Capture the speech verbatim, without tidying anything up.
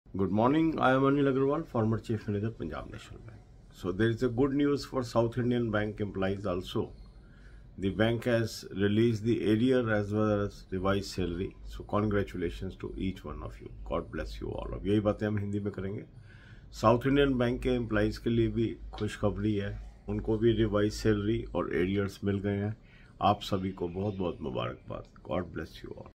Good morning. I am Anil Agarwal, former Chief Manager, Punjab National Bank. So there is a good news for South Indian Bank employees also. The bank has released the arrear as well as revised salary. So congratulations to each one of you. God bless you all. अब यही बातें हम हिंदी में करेंगे. South Indian Bank के employees के लिए भी खुशखबरी है. उनको भी रिवाइज सैलरी और एरियर्स मिल गए हैं. आप सभी को बहुत बहुत मुबारकबाद. God bless you all.